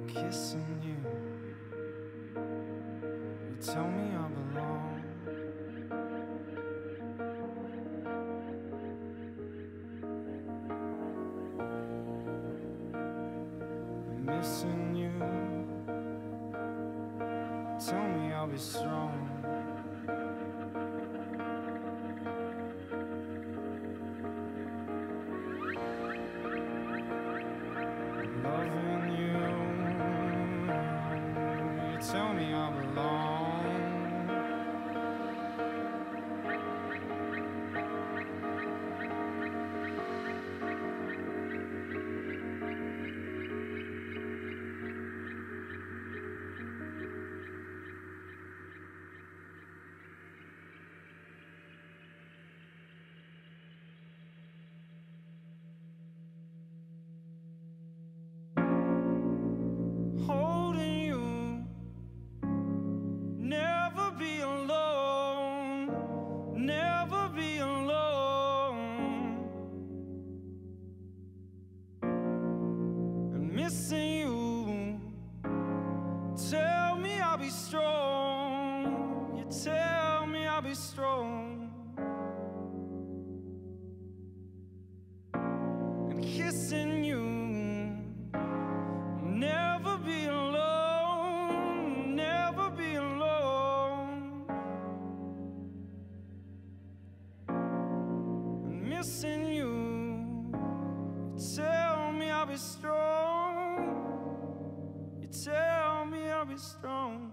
kissing you. You tell me I belong. I'm missing you. Tell me I'll be strong. Loving you, you tell me I belong. Holding you, never be alone, never be alone. I'm missing you. Tell me I'll be strong. You tell me I'll be strong. And kissing you, never be alone, never be alone. I'm missing you. You tell me I'll be strong. You tell me I'll be strong.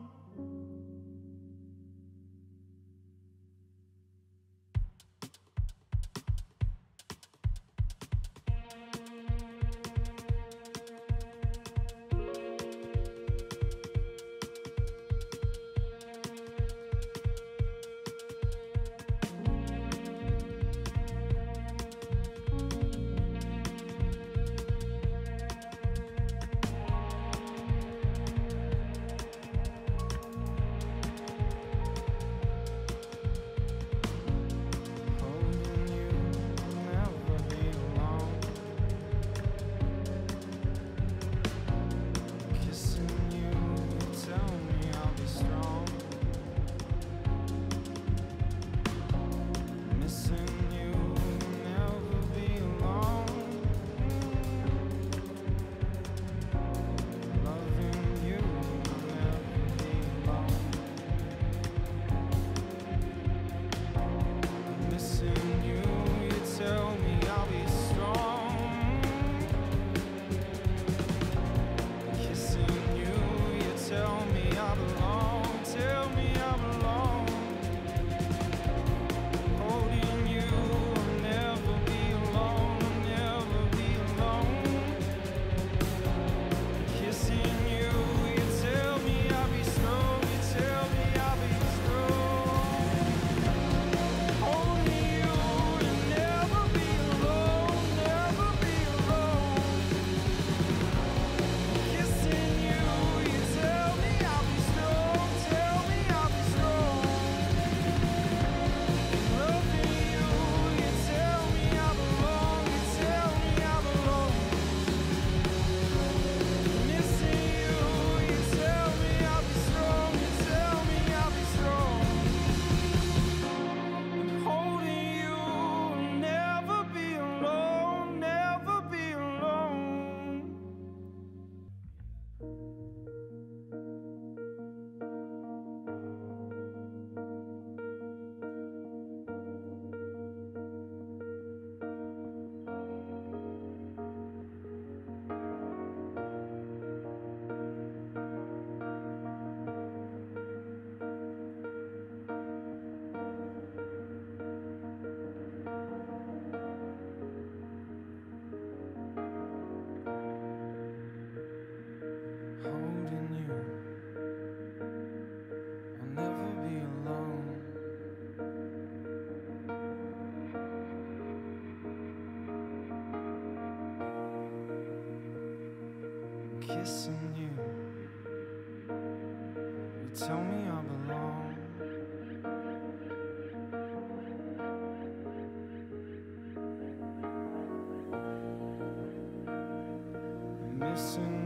Holding you, I'll never be alone. Kissing you, you tell me I belong. I'm missing